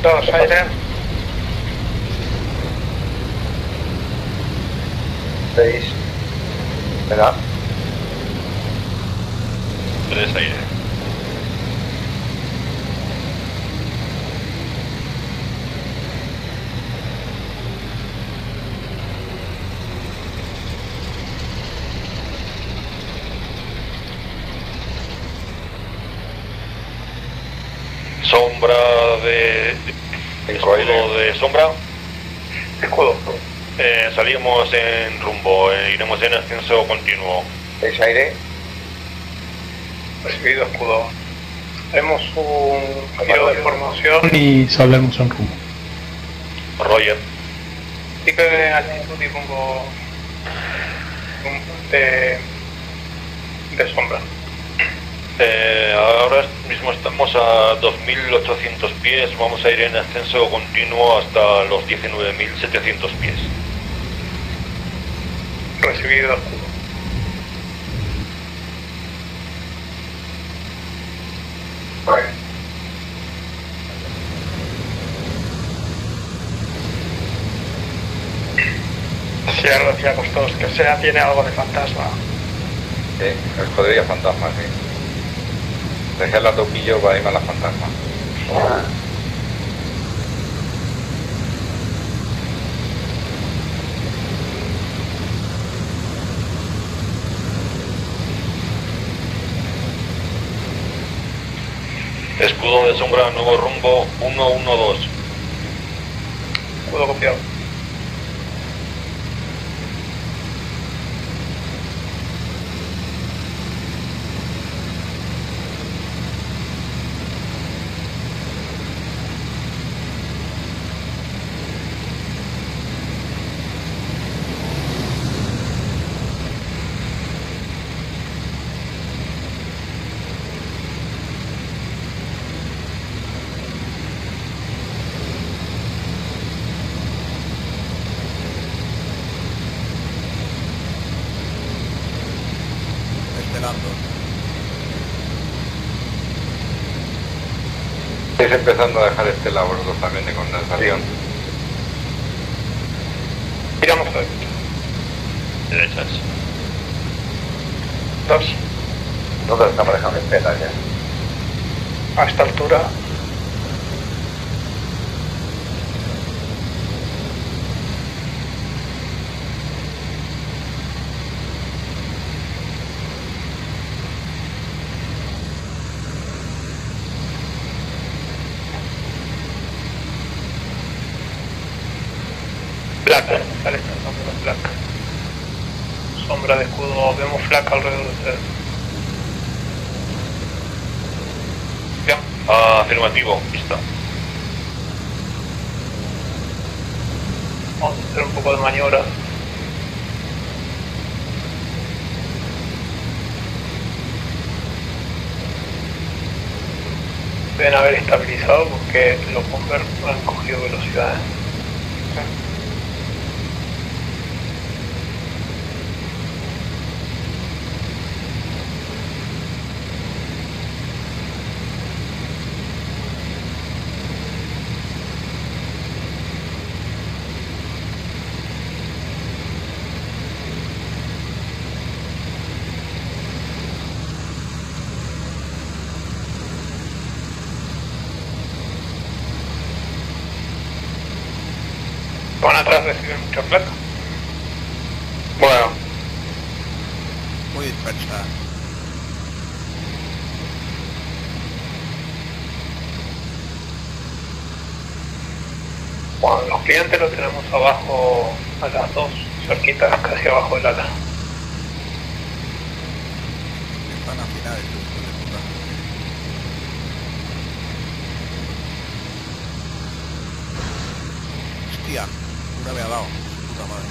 2, aire. 6. ¿Verdad? 3, aire. Sombra de... escudo de sombra. Escudo. Salimos en rumbo, iremos en ascenso continuo. 6 aire. Recibido, escudo. Haremos un giro de formación. Y saldremos en rumbo. Roger. Y que altitud y pongo de sombra. Ahora mismo estamos a 2.800 pies, vamos a ir en ascenso continuo hasta los 19.700 pies. Recibido, escudo. Vale. Cierro hacia costados, que sea, tiene algo de fantasma. Sí, escudería fantasma, sí. Dejé la toquillo para irme a la fantasma. Escudo de sombra, nuevo rumbo, 112. Escudo copiado. Estáis empezando a dejar este labor también de condensación. Tiramos hoy. Derechas. 2. Nosotros estamos dejando espera ya. A esta altura. Placa, sale esta sombra de placa. Sombra de escudo, vemos flaca alrededor de ustedes. Bien. Afirmativo, listo. Vamos a hacer un poco de maniobra. Deben haber estabilizado porque los bombers no han cogido velocidad. Van atrás, reciben mucha plata. Bueno, Muy dispersa. Bueno, los clientes los tenemos abajo a las 2, cerquitas, casi abajo del ala. Están afilados, hijos de puta. Hostia, una me ha dado. Puta madre.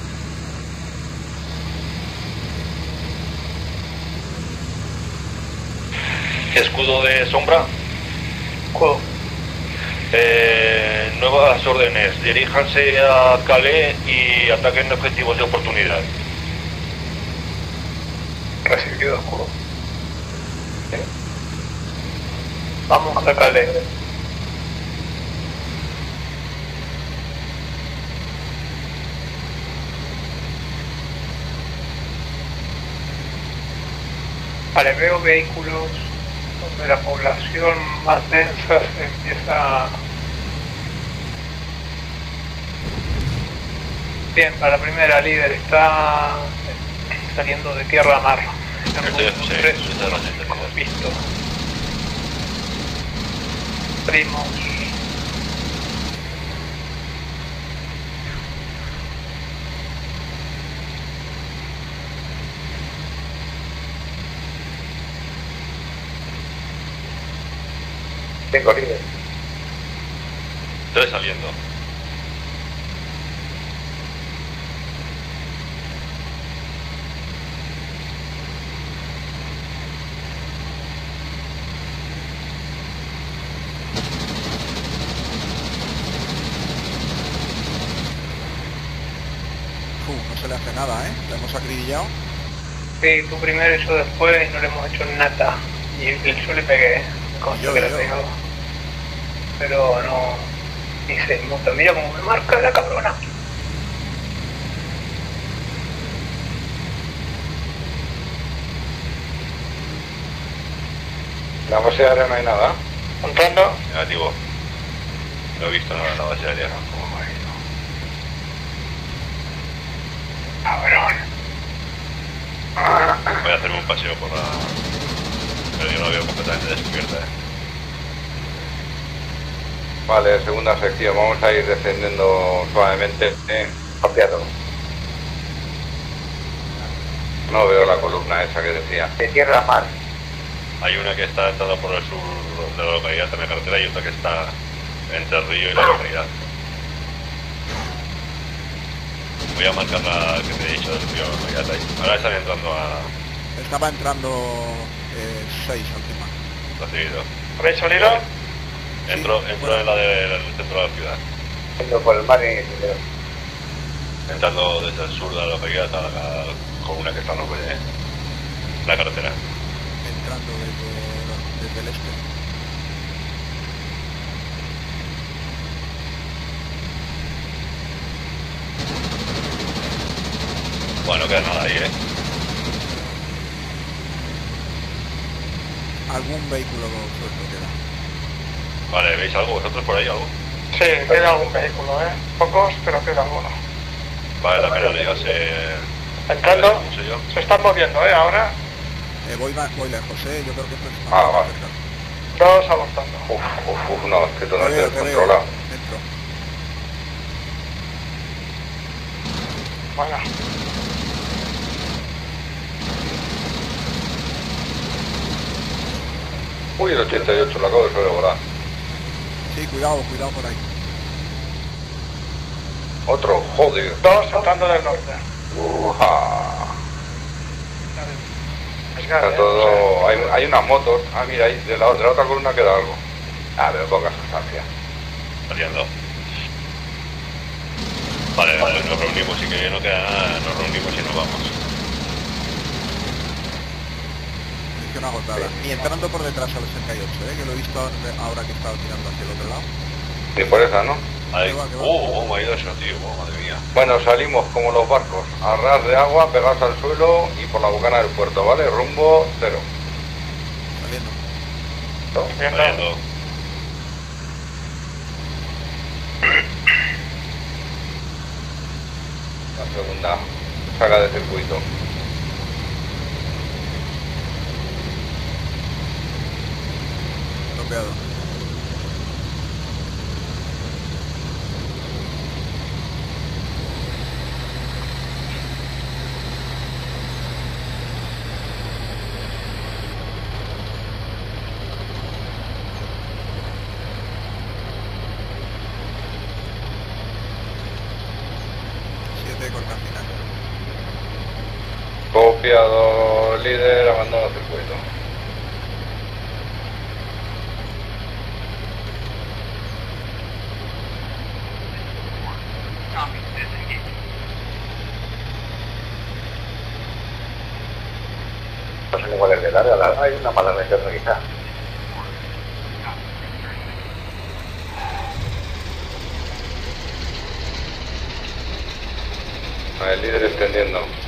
Escudo de sombra. Escudo. Nuevas órdenes, diríjanse a Calais y ataquen objetivos de oportunidad. Recibido, escudo. Vamos a sacarle. Vale, veo vehículos donde la población más densa se empieza. Bien, para la primera líder está saliendo de tierra a mar. Hemos visto. Primos. Tengo líder. 3 saliendo. No se le hace nada, ¿eh? Le hemos acribillado. Sí, tú primero y yo después y no le hemos hecho nada. Y yo le pegué, consta que le he pegado. Pero no. Ni se muta, mira cómo me marca la cabrona. La base aérea no hay nada. Entrando. Negativo. No he visto nada en la base aérea. Cabrón. Voy a hacerme un paseo por la... Pero yo no la veo completamente descubierta, Vale, segunda sección, vamos a ir descendiendo suavemente. Copiado. No veo la columna esa que decía. De tierra a mar. Hay una que está entrando por el sur de la localidad en la carretera y otra que está entre el río y la localidad. Voy a marcar la que te he dicho del río de la localidad ahí. Ahora están entrando a... Estaba entrando 6 última. Recibido. ¿Habéis salido? Entro en la del centro de la ciudad. Yendo por el mar y... Entrando desde el sur de la localidad a la comuna que está en la carretera. Entrando desde el este. Bueno, no queda nada ahí, Algún vehículo suelto queda. Vale, ¿veis algo vosotros por ahí, algo? Sí, queda algún vehículo, pocos, pero queda alguno. Vale, la pena ligarse... Entrando, ¿Cómo sé yo? se están moviendo, ahora. Voy lejos, yo creo que esto es Vale. Dos abortando. No, es que tú no Te veo, estás controlado. Entro. Bueno. Uy, el 88, lo acabo de sobrevolar. Sí, cuidado por ahí. Otro, joder. Dos saltando del norte. Uja. Está todo... Hay unas motos. Ah, mira, ahí de la otra columna queda algo. Ah, pero poca sustancia. Saliendo. Vale, nos reunimos y que no queda nada, nos reunimos y nos vamos. Misión agotada. Y entrando por detrás al 68, que lo he visto ahora que estaba tirando hacia el otro lado. Ni por esa, ¿no? Ahí. Que va. ¿Cómo ha ido eso, tío? Madre mía. Bueno, salimos como los barcos, a ras de agua, pegados al suelo y por la bocana del puerto, ¿vale? Rumbo 0. Saliendo. Saliendo. La segunda saga de circuito. Bloqueado. Corta final. Copiado, líder, abandono circuito. No son iguales de larga, hay una mala mezcla quizá. El líder extendiendo.